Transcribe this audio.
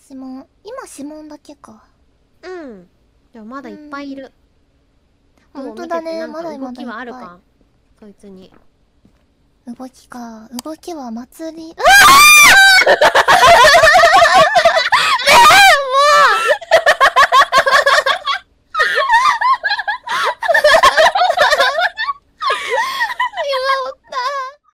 指紋、今指紋だけか。 うん。でもまだいっぱいいる。 ほんとだね、まだ動きまだいっぱい。 はあるかそいつに。 動きか。動きは祭り。